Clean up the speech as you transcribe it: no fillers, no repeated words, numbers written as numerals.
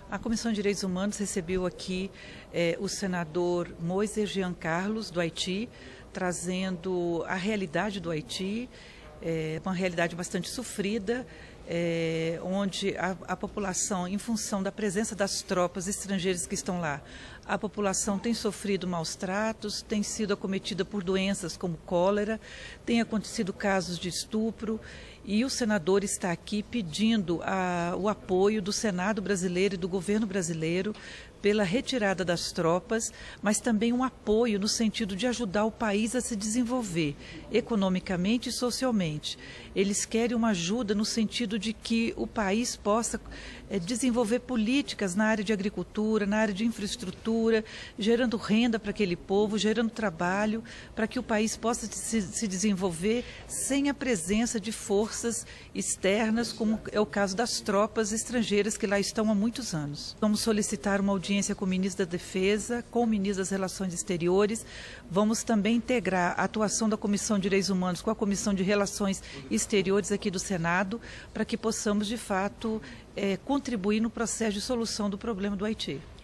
A Comissão de Direitos Humanos recebeu aqui o senador Moisés Jean Carlos, do Haiti, trazendo a realidade do Haiti, uma realidade bastante sofrida, onde a população, em função da presença das tropas estrangeiras que estão lá, a população tem sofrido maus tratos, tem sido acometida por doenças como cólera, tem acontecido casos de estupro, e o senador está aqui pedindo o apoio do Senado brasileiro e do governo brasileiro pela retirada das tropas, mas também um apoio no sentido de ajudar o país a se desenvolver economicamente e socialmente. Eles querem uma ajuda no sentido de que o país possa desenvolver políticas na área de agricultura, na área de infraestrutura, gerando renda para aquele povo, gerando trabalho, para que o país possa se desenvolver sem a presença de forças externas, como é o caso das tropas estrangeiras que lá estão há muitos anos. Vamos solicitar uma audiência com o ministro da Defesa, com o ministro das Relações Exteriores. Vamos também integrar a atuação da Comissão de Direitos Humanos com a Comissão de Relações Exteriores aqui do Senado, para que possamos, de fato, contribuir no processo de solução do problema do Haiti.